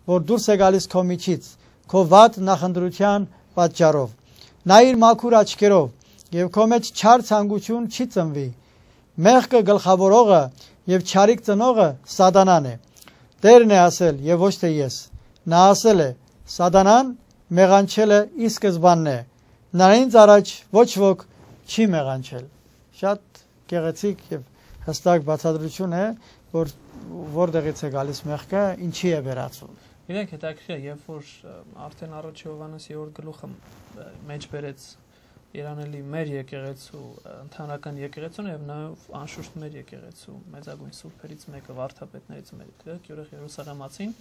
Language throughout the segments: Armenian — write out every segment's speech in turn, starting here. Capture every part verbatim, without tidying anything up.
որ դուրս է գալիս քո միջից, քո վատ նախընտրության պատճառով։ Նայիր մաքուր աչքերով եւ քո մեջ չար ցանկություն չի ծնվի։ Մեղքը գլխավորողը եւ չարիք ծնողը սատանան է։ Տերն է ասել եւ ոչ թե ես։ Նա ասել է. Սատանան մեղանչելը ի սկզբանն է։ Նրանից առաջ ոչ ոք չի մեղանչել։ Շատ գեղեցիկ եւ հստակ բացատրություն է, որ որտեղից է գալիս մեղքը, ինչի է վերածում։ Իրենք հետաքրքիր է, երբ որ արդեն առաջ Հովհաննես երրորդ գլուխը մեջ բերեց Երանելի մեր եկեղեցու ընդհանրական եկեղեցուն եւ նաեւ անշուշտ մեր եկեղեցու մեծագույն սուրբերից մեկը վարդապետներից մեկը Գյուրեղ Երուսաղեմացին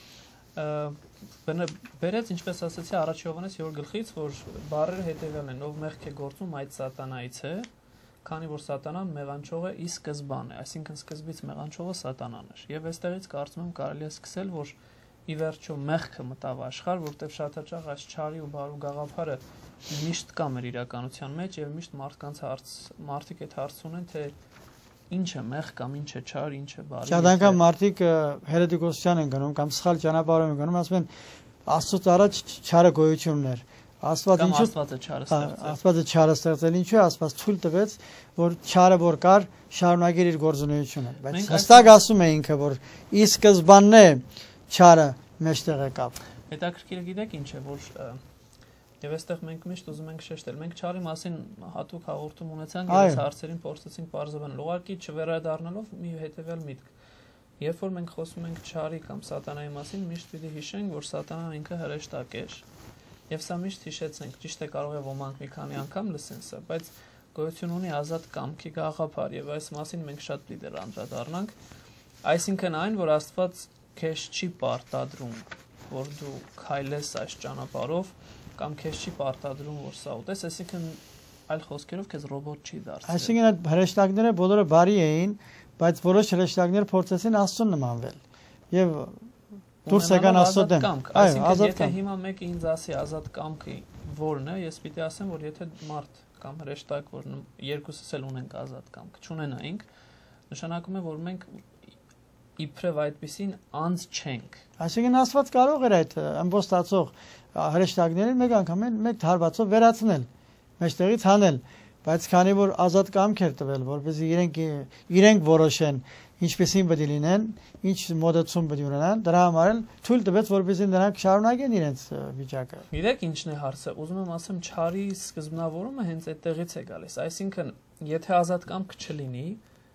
բերեց, ինչպես ասացի, առաջ Հովհաննես երրորդ գլխից, որ բառերը հետեւյալն են, ով մեղք է գործում, այդ սատանայից է, քանի որ սատանան մեղանչողը ի սկզբան է, այսինքն սկզբից մեղանչողը սատանան էր։ Եվ այստեղից կարծում եմ կարելի է սկսել, որ ի վերջո մեղքը մտավ աշխարհ, որտեղ շատ հաճախ այս չարի ու բարու գաղափարը միշտ կա մեր իրականության մեջ եւ միշտ մարդկանց հարց մարդիկ այդ հարց ունեն, թե ինչ է մեղ կամ ինչ է չար, ինչ է բարի։ Շատ անգամ մարդիկ հերետիկոսության են գնում կամ սխալ ճանապարհով են գնում, ասում են Աստծոց առաջ չարը գոյություն ուներ։ Աստված ինչու Աստվածը չարը ստեղծել։ Աստվածը չարը ստեղծել, ինչու է Աստված թույլ տվեց, որ չարը որ կար, շարունակեր իր գործունեությունը։ Բայց հստակ ասում է ինքը, որ ի սկզբանն է չարը մեջտեղ եկավ։ Հետաքրքիրը գիտեք ինչ է, որ եւ այստեղ մենք միշտ ուզում ենք շեշտել, մենք չարի մասին հատուկ հաղորդում ունեցանք, այս հարցերին փորձեցինք բարձրացնել, ուղղակի չվերադառնալով մի հետեւյալ միտք։ Երբ որ մենք խոսում ենք չարի կամ սատանայի մասին, միշտ պիտի հիշենք, որ սատանան ինքը հրեշտակ է։ Եվ սա միշտ հիշեցենք, ճիշտ է կարող է ոմանք մի քանի անգամ լսեն սա, բայց գոյություն ունի ազատ կամքի գաղափար եւ այս մասին մենք շատ պիտի անդրադառնանք։ Այսինքն այն, որ Աստված քեզ չի պարտադրում, որ դու քայլես այս ճանապարհով կամ քեզ չի պարտադրում, որ սա ուտես, այսինքն այլ խոսքերով քեզ ռոբոտ չի դարձրել։ Այսինքն այդ հրեշտակները բոլորը բարի էին, բայց որոշ հրեշտակներ փորձեցին Աստծուն նմանվել եւ դուրս եկան Աստծո դեմ։ Այո, ազատ կամք։ Եթե հիմա մեկը ինձ ասի ազատ կամքը որն է, ես պիտի ասեմ, որ եթե մարդ կամ հրեշտակ, որ երկուսս էլ ունենք ազատ կամք, չունենայինք, նշանակում է, որ մենք իբրև այդպեսին անձ չենք։ Այսինքն Աստված կարող էր այդ ըմբոստացող հրեշտակներին մեկ անգամ մեկ հարվածով վերացնել, մեջտեղից հանել, բայց քանի որ ազատ կամք էր տվել, որպեսզի իրենք իրենք որոշեն ինչպեսին պետք է լինեն, ինչ մոդեցում պետք է ունենան, դրա համար էլ թույլ տվեց, որպեսզի նրանք շարունակեն իրենց վիճակը։ Գիտեք ինչն է հարցը, ուզում եմ ասեմ, չարի սկզբնավորումը հենց այդտեղից է գալիս, այսինքն եթե ազատ կամք չլինի,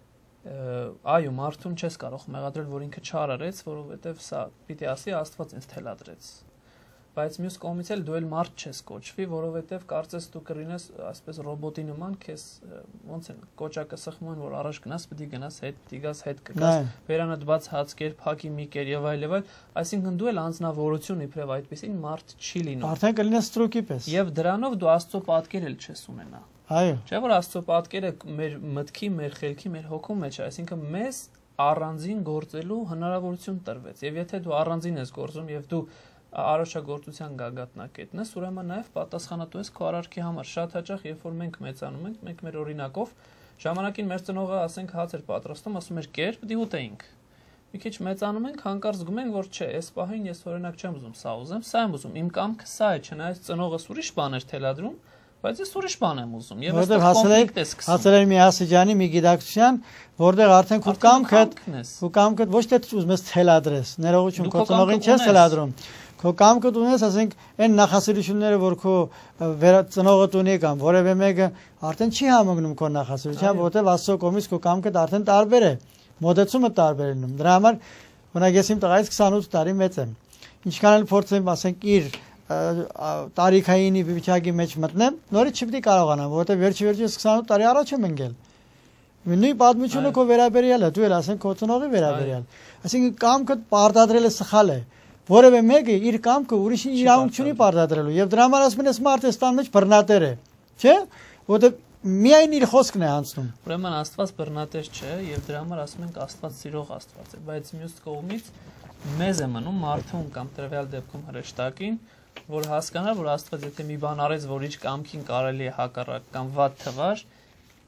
այո, մարդուն չես կարող մեղադրել, որ ինքը չար արեց, որովհետև սա պիտի ասի Աստված ինձ թելադրեց։ Բայց մյուս կողմից էլ դու էլ մարդ չես կոչվի, որովհետև կարծես դու կրինես այսպես ռոբոտի նման, քեզ ոնց են կոճակը սխմում են, որ առաջ գնաս, պետք է գնաս, հետ պիտի գաս, հետ կգաս, վերանդ բաց հաց կեր, փակի մի կեր եւ այլ եւ այլ, այսինքն դու էլ անձնավորություն իբրև այդպեսին մարդ չի լինում։ Արդեն կլինես ստրուկի պես։ Եվ դրանով դու Աստծո պատկեր էլ չես ունենա։ Այո։ Չէ՞ որ Աստծո պատկերը մեր մտքի, մեր խելքի, մեր հոգու մեջ է, այսինքն մեզ առանձին գործելու հնարավորություն տրվեց։ Եվ եթե դու առանձին ես գործում եւ դու արարչագործության գագաթնակետն ես, ուրեմն նաև պատասխանատու ես քո արարքի համար։ Շատ հաճախ, երբ որ մենք մեծանում ենք, մենք մեր օրինակով ժամանակին մեր ծնողը, ասենք, հաց էր պատրաստում, ասում էր՝ «Կեր, պիտի ուտեինք»։ Մի քիչ մեծանում ենք, հանկարծ զգում ենք, որ չէ, այս պահին ես օրինակ չեմ ուզում սա ուզեմ, սա եմ ուզում, իմ կամքը սա է, չնայած ծնողս ուրիշ բան էր թելադրում, բայց ես ուրիշ բան եմ ուզում։ Եվ այստեղ կոնֆլիկտ է սկսվում։ Հասել էր մի ասիջանի, մի գիտակցության, որտեղ արդեն քո կամքդ, քո կամքդ ոչ թե ուզում ես թելադրես, ներողություն, քո ծնողին չես թելադրում։ Քո կամքդ ունես, ասենք, այն նախասիրությունները, որ քո ծնողդ ունի կամ որևէ մեկը արդեն չի համընկնում քո նախասիրության, որովհետև Աստծո կողմից քո կամքդ արդեն տարբեր է, մոդեցումը տարբեր է լինում։ Դրա համար, օրինակ ես իմ տղայից քսանութ տարի մեծ եմ։ Ինչքան էլ փորձեմ, ասենք, իր տարիքային վիճակի մեջ մտնեմ, նորից չպետք է կարողանամ, որովհետև վերջի-վերջի ես քսանութ տարի առաջ եմ ընկել։ Նույն պատմությունը քո վերաբերյալ է, դու էլ ասենք քո ծնողի վերաբերյալ։ Այսինքն կամքդ պարտադրելը սխալ է։ Որևէ մեկը իր կամքը ուրիշին իրավունք չունի պարտադրելու եւ դրա համար ասում են այս մարդը ստան մեջ բռնատեր է, չէ՞, որովհետեւ միայն իր խոսքն է անցնում։ Ուրեմն Աստված բռնատեր չէ եւ դրա համար ասում ենք Աստված սիրող Աստված է, բայց մյուս կողմից մեզ է մնում մարդուն կամ տրվյալ դեպքում հրեշտակին, որ հասկանա, որ Աստված եթե մի բան արեց, որ իր կամքին կարելի է հակառակ կամ վատ թվար,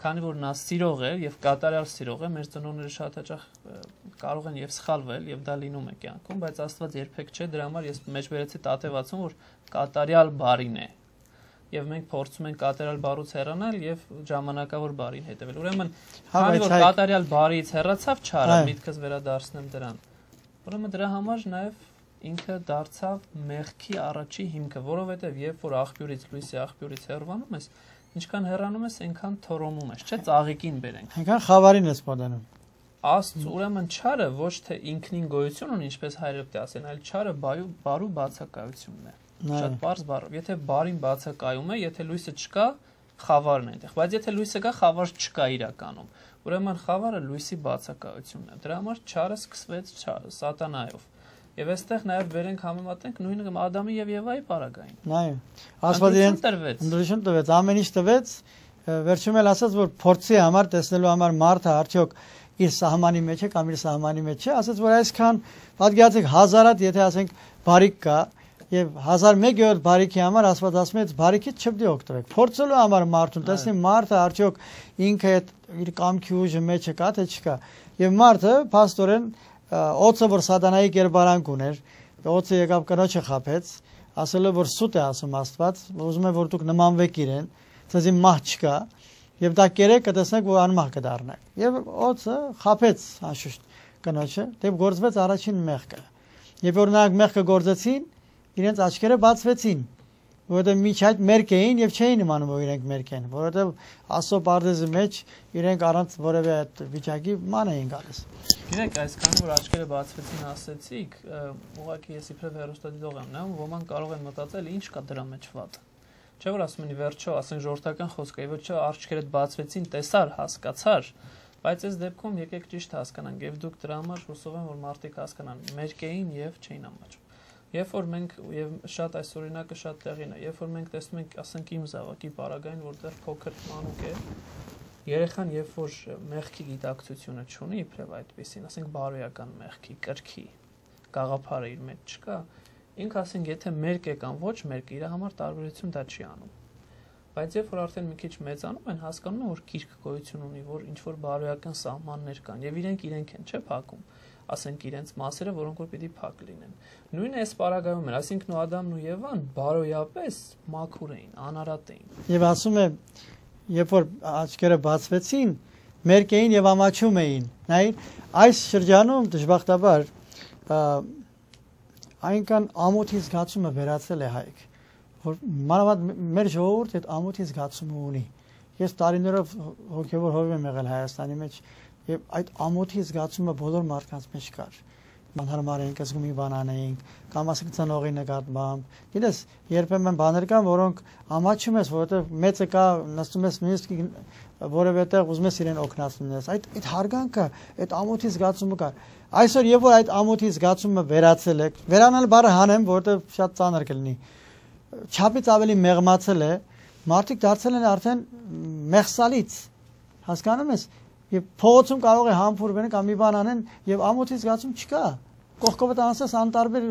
քանի որ նա սիրող է եւ կատարյալ սիրող է, մեր ծնողները շատ հաճախ կարող են եւ սխալվել եւ դա լինում է կյանքում, բայց Աստված երբեք չէ, դրա համար ես մեջբերեցի տատևացում, որ կատարյալ բարին է։ Եվ մենք փորձում ենք կատարյալ բարուց հեռանալ եւ ժամանակավոր բարին հետևել։ Ուրեմն, քանի որ կատարյալ բարից հեռացավ չարը, միտքս վերադարձնեմ դրան։ Ուրեմն դրա համար նաեւ ինքը դարձավ մեղքի առաջի հիմքը, որովհետեւ երբ որ աղբյուրից, լույսի աղբյուրից հեռանում ես, ինչքան հեռանում ես, այնքան թորոմում ես, չէ՞, ծաղիկին բերենք։ Այնքան խավարին ես մոտենում։ Աստծո, ուրեմն չարը ոչ թե ինքնին գոյություն ունի, ինչպես հայրդ ասեն, այլ չարը բարու բացակայությունն է։ Շատ բարձ բառ։ Եթե բարին բացակայում է, եթե լույսը չկա, խավարն է այնտեղ, բայց եթե լույսը կա, խավար չկա իրականում։ Ուրեմն խավարը լույսի բացակայությունն է։ Դրա համար չարը սկսվեց սատանայով։ Եվ այստեղ նաև վերենք համեմատենք նույնը Ադամի եւ Եվայի պարագային։ Նայ։ Աստված իրեն ընդրություն տվեց, ամեն ինչ տվեց, վերջում էլ ասաց, որ փորձի համար տեսնելու համար մարդը արդյոք իր սահմանի մեջ է կամ իր սահմանի մեջ չէ, ասաց, որ այսքան պատկերացեք հազարատ, եթե ասենք բարիք կա, եւ հազար մեկ բարիքի համար Աստված ասում է, բարիքից չպետք է օգտվեք։ Փորձելու համար մարդուն, տեսնի մարդը արդյոք ինքը իր կամքի ուժը մեջը կա թե չկա։ Եվ մարդը փաստորեն օծը որ սատանայի կերպարանք ուներ, օծը եկավ կնոջը խաբեց, ասելով որ սուտ է ասում Աստված, ուզում է որ դուք նմանվեք իրեն, ցեզի մահ չկա, եւ դա կերեք կտեսնեք որ անմահ կդառնաք։ Եվ օծը խաբեց անշուշտ կնոջը, դեպ գործվեց առաջին մեղքը։ Եվ որ նրանք մեղքը գործեցին, իրենց աչքերը բացվեցին, որովհետև միջ այդ մերկ էին եւ չէին իմանում որ իրենք մերկ են, որովհետև Աստծո պարդեզի մեջ իրենք առանց որևէ այդ վիճակի ման էին գալիս։ Գիտեք, այսքան որ աչքերը բացվեցին ասեցիք, ուղղակի ես իբրև հեռուստադիտող եմ նայում, ոմանք կարող են մտածել ինչ կա դրա մեջ վատ։ Չէ՞ որ ասում են վերջո, ասենք ժողովրդական խոսք է, վերջո աչքերդ բացվեցին, տեսար, հասկացար, բայց այս դեպքում եկեք ճիշտ հասկանանք եւ դուք դրա համար հուսով եմ որ մարդիկ հասկանան, մերկ էին եւ չէին ամաչում։ Երբ որ մենք եւ շատ այս օրինակը շատ տեղին է, երբ որ մենք տեսնում ենք, ասենք իմ զավակի պարագային, որտեղ փոքր մանուկ է, երեխան երբ որ մեղքի գիտակցությունը չունի, իբրև այդպեսին, ասենք բարոյական մեղքի, կրքի, գաղափարը իր մեջ չկա, ինքը ասենք եթե մերկ է կամ ոչ մերկ, իր համար տարբերություն դա չի անում։ Բայց երբ որ արդեն մի քիչ մեծանում են, հասկանում են որ գիրք գոյություն ունի, որ ինչ որ բարոյական սահմաններ կան եւ իրենք իրենք են, չէ՞ փակում։ Ասենք իրենց մասերը, որոնք որ պիտի փակ լինեն։ Նույնը այս պարագայում էր, այսինքն Ադամն ու Եվան բարոյապես մաքուր էին, անարատ էին։ Եվ ասում է, երբ որ աչքերը բացվեցին, մերկ էին եւ ամաչում էին։ Նայ, այս շրջանում դժբախտաբար այնքան ամոթի զգացումը վերացել է հայք, որ մանավանդ մեր ժողովուրդը այդ ամոթի զգացումը ունի։ Ես տարիներով հոգեվոր հովիվ եմ եղել Հայաստանի մեջ եւ այդ ամոթի զգացումը բոլոր մարդկանց մեջ կար։ Մանրամար ենք զգում մի բան անենք, կամ ասենք ծնողի նկատմամբ։ Գիտես, երբեմն բաներ կան, որոնք ամաչում ես, որովհետեւ մեծը կա, նստում ես նույնիսկ որևէ տեղ ուզում ես իրեն օգնացնես։ Այդ այդ հարգանքը, այդ ամոթի զգացումը կա։ Այսօր երբ որ այդ ամոթի զգացումը վերացել է, վերանալ բառը հանեմ, որովհետեւ շատ ծանր կլինի։ Չափից ավելի մեղմացել է, մարդիկ դարձել են արդեն մեղսալից։ Հասկանում ես։ Եվ փողոցում կարող է համբուրվեն կամ մի բան անեն եւ ամոթի զգացում չկա։ Կողքովդ անցես անտարբեր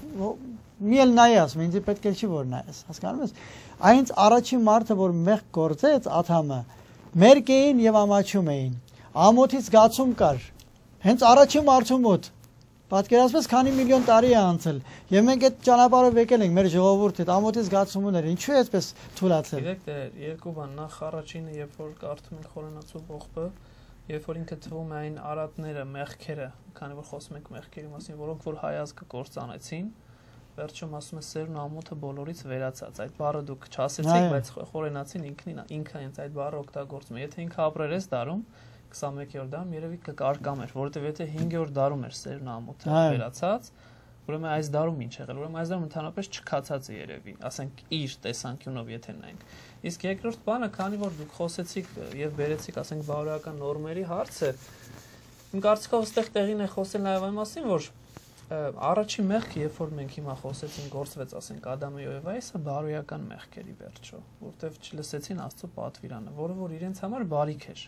մի էլ նայ ասում, ինձ պետք է չի որ նայես, հասկանում ես։ Այնց առաջին մարդը որ մեղք գործեց Ադամը, մերկ էին եւ ամաչում էին։ Ամոթի զգացում կար։ Հենց առաջին մարդու մոտ։ Պատկերացնես քանի միլիոն տարի է անցել եւ մենք այդ ճանապարհով եկել ենք մեր ժողովուրդը, այդ ամոթի զգացումներ, ինչու է այսպես թույլատրել։ Գիտեք, դե երկու բան, նախ առաջինը, երբ որ կարդում ենք Խորենացու ողբը, երբ որ ինքը թվում է այն արատները, մեղքերը, քանի որ խոսում ենք մեղքերի մասին, որոնք որ հայազգը կործանեցին, վերջում ասում է սերն ամոթը բոլորից վերացած։ Այդ բառը դուք չասեցիք, բայց Խորենացին ինքնին ինքը հենց այդ բառը օգտագործում է։ Եթե ինքը ապրեր այս դարում քսանմեկերորդ դարում երևի կկարկամ էր, որովհետև եթե հինգերորդ դարում էր սերն ամոթը վերացած, ուրեմն այս դարում ինչ եղել, ուրեմն այս դարում ընդհանրապես չքացած է երևի, ասենք իր տեսանկյունով եթե նայենք։ Իսկ երկրորդ բանը, քանի որ դուք խոսեցիք եւ բերեցիք, ասենք բարոյական նորմերի հարցը, իմ կարծիքով այստեղ տեղին է խոսել նաեւ այն մասին, որ առաջին մեղքը, երբ որ մենք հիմա խոսեցինք, գործվեց, ասենք Ադամի եւ Եվայի, սա բարոյական մեղքերի վերջո, որտեվ չլսեցին Աստծո պատվիրանը, որը որ իրենց համար բարիք էր։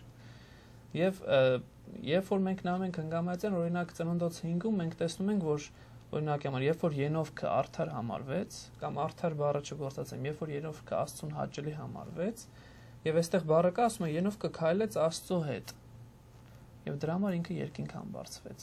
Եվ երբ որ մենք նայում ենք հնգամայցեն, օրինակ Ծննդոց հինգում մենք տեսնում ենք, որ օրինակ համար, երբ որ Ենովքը արդար համարվեց, կամ արդար բառը չգործացեմ, երբ որ Ենովքը Աստծուն հաճելի համարվեց, Եվ այստեղ բառը կա ասում է Ենովկը քայլեց Աստծո հետ։ Եվ դրա համար ինքը երկինքան բարձվեց։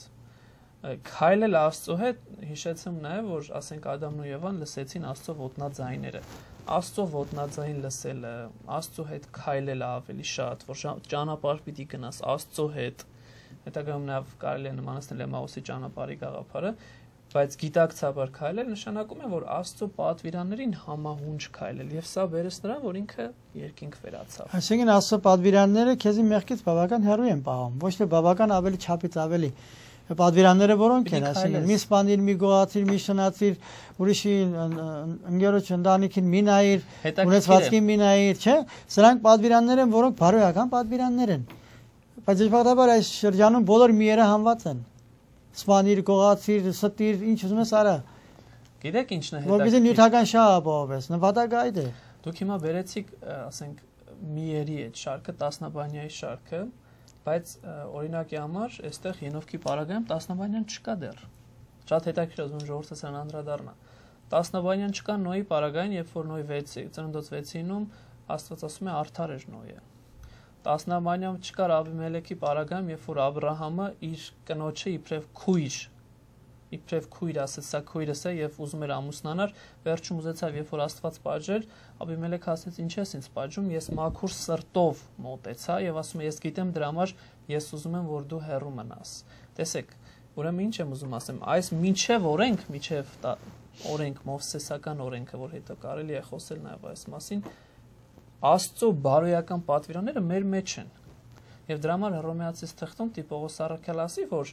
Քայլել Աստծո հետ հիշեցում նաև որ ասենք Ադամն ու Եվան լսեցին Աստծո ոտնաձայները։ Աստծո ոտնաձայն լսելը, Աստծո հետ քայլելը ավելի շատ, որ ճանապարհ պիտի գնաս Աստծո հետ։ Հետագայում նաև կարելի է նմանացնել Էմաուսի ճանապարհի գաղափարը, բայց գիտակցաբար քայլել նշանակում է որ Աստծո պատվիրաններին համահունչ քայլել եւ սա բերես նրան որ ինքը երկինք վերացավ։ Այսինքն Աստծո պատվիրանները քեզի մեղքից բավական հեռու են պահում, ոչ թե բավական ավելի չափից ավելի։ Պատվիրանները որոնք են, ասենք մի սպանիր, մի գողացիր, մի շնացիր, ուրիշի ընկերոջ ընտանիքին մի նայիր, ունեցվածքին մի նայիր, չէ՞։ Սրանք պատվիրաններ են, որոնք բարոյական պատվիրաններ են։ Բայց իշխանաբար այս շրջանում բոլոր միերը հանված են։ Սպանիր, գողացիր, ստիր, ինչ ուզում ես արա։ Գիտեք ինչն է հետաքրքիր։ Որպեսզի նյութական շահ ապահովես, նպատակը այդ է։ Դուք հիմա վերեցիք, ասենք, միերի այդ շարքը, տասնաբանյայի շարքը, բայց օրինակի համար այստեղ Ենովկի պարագայում տասնաբանյան չկա դեռ։ Շատ հետաքրքիր է, ժողովուրդը սրան անդրադառնա։ Տասնաբանյան չկա Նոյի պարագային, երբ որ Նոյ վեցի, ծննդոց վեցինում Աստված ասում է արդար էր Նոյը։ Տասնաբանյամ չկար Աբիմելեքի պարագայում, երբ որ Աբրահամը իր կնոջը իբրև քույր, իբրև քույր ասեց, սա քույրս է եւ ուզում էր ամուսնանալ, վերջում ուզեցավ, երբ որ Աստված պատժեր, Աբիմելեքը ասեց, ինչ ես ինձ պատժում, ես մաքուր սրտով մոտեցա եւ ասում է, ես գիտեմ դրա համար, ես ուզում եմ, որ դու հեռու մնաս։ Տեսեք, ուրեմն ինչ եմ ուզում ասեմ, այս մինչև օրենք, մինչև օրենք, Մովսեսական օրենքը, որ հետո կարելի է խոսել նաեւ այս մասին, Աստծո բարոյական պատվիրանները մեր մեջ են։ Եվ դրա համար Հռոմեացիս թղթում Պողոս առաքյալը ասի, որ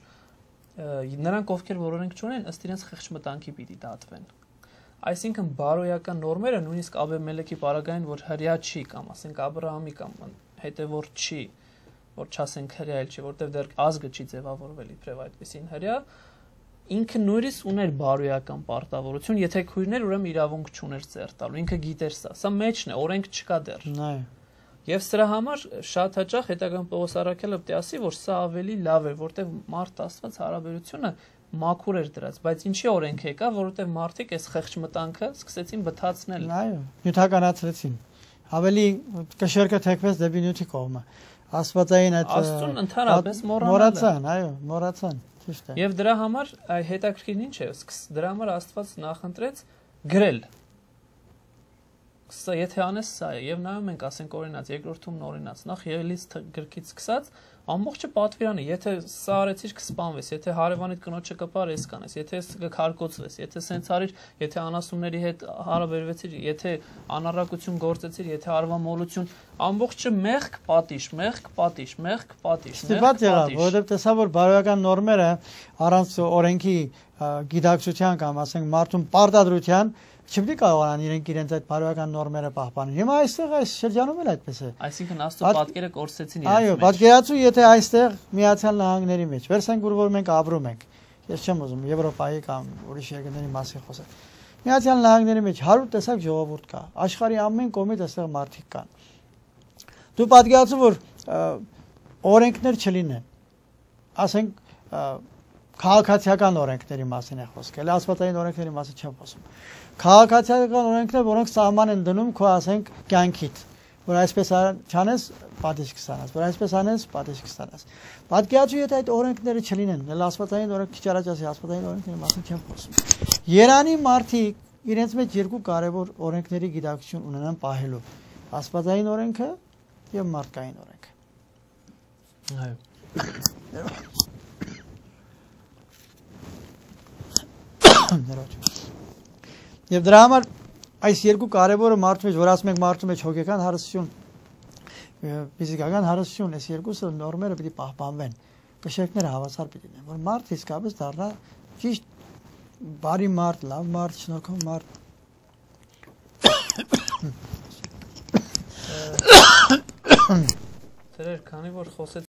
նրանք ովքեր որ օրենք չունեն, ըստ իրենց խեղճմտանքի պիտի դատվեն։ Այսինքն բարոյական նորմերը նույնիսկ Աբիմելեքի պարագային, որ հրյա չի կամ ասենք Աբրահամի կամ հետևորդ չի, որ չասենք հրյա չի, որտեղ դեռ ազգը չի ձևավորվել իբրև այդպեսին հրյա, ինքը նույնիսկ ուներ բարոյական պարտավորություն, եթե քույրներ ուրեմն իրավունք չուներ ծեր տալու, ինքը գիտեր սա, սա մեջն է, օրենք չկա դեռ։ Այո։ Եվ սրա համար շատ հաճախ հետագայում Պողոս առաքյալը պետք է ասի, որ սա ավելի լավ է, որտեղ մարդ Աստված հարաբերությունը մաքուր էր դրած, բայց ինչի օրենք եկա, որովհետև մարդիկ այս խեղճմտանքը սկսեցին բթացնել։ Այո, նյութականացրեցին։ Ավելի կշերկը թեքվեց դեպի նյութի կողմը։ Աստվածային այդ Աստծուն ընդհանրապես մոռացան, այո, մոռացան։ Եվ դրա համար հետաքրքիրն ինչ է, դրա համար Աստված նախընտրեց գրել։ Սա եթե անես սա է, եւ նայում ենք, ասենք օրինաց, երկրորդումն օրինաց, նախ Եղելից գրքից սկսած, ամբողջը պատվիրանը, եթե սա արեցիր կսպանվես, եթե հարևանիդ կնոջը կպար, ես կանես, եթե կքարկոծվես, եթե սենց արիր, եթե անասունների հետ հարաբերվեցիր, եթե անառակություն գործեցիր, եթե արվամոլություն, ամբողջը մեղք պատիժ, մեղք պատիժ, մեղք պատիժ, մեղք պատիժ։ Որովհետև տեսա որ բարոյական նորմերը առանց օրենքի գիտակցության կամ ասենք մարդուն պարտադրության չպետք է կարողանան իրենք իրենց այդ բարոյական նորմերը պահպանել։ Հիմա այստեղ այս շրջանում էլ այդպես է։ Այսինքն Աստծո պատկերը կորսեցին իրենց մեջ։ Այո, պատկերացու, եթե այստեղ Միացյալ Նահանգների մեջ, վերցենք որ մենք ապրում ենք։ Ես չեմ ուզում Եվրոպայի կամ ուրիշ երկրների մասին խոսել։ Միացյալ Նահանգների մեջ հարյուր տեսակ ժողովուրդ կա։ Աշխարհի ամեն կողմից այստեղ մարդիկ կան։ Դու պատկերացու որ օրենքներ չլինեն։ Ասենք քաղաքացիական օրենքների մասին է խոսքը, այլ աստվածային օրենքների մասին չեմ խոսում։ Քաղաքացիական օրենքներ, որոնք սահման են դնում քո ասենք կյանքիդ, որ այսպես չանես, պատիժ կստանաս, որ այսպես անես, պատիժ կստանաս։ Պատկերացու, եթե այդ օրենքները չլինեն, այլ աստվածային օրենք քիչ առաջ ասի, աստվածային օրենքների մասին չեմ խոսում։ Երանի մարդիկ իրենց մեջ երկու կարևոր օրենքների գիտակցություն ունենան պահելու՝ աստվածային օրենքը եւ մարդկային օրենքը։ Այո։ Եվ դրա համար այս երկու կարևորը մարդու մեջ, որ ասում ենք մարդու մեջ հոգեկան հարստություն, ֆիզիկական հարստություն, այս երկուսը նորմերը պիտի պահպանվեն, կշերքները հավասար պիտի լինեն, որ մարդ իսկապես դառնա ճիշտ բարի մարդ, լավ մարդ, շնորհքով մարդ։ Տերեր, քանի որ խոսեց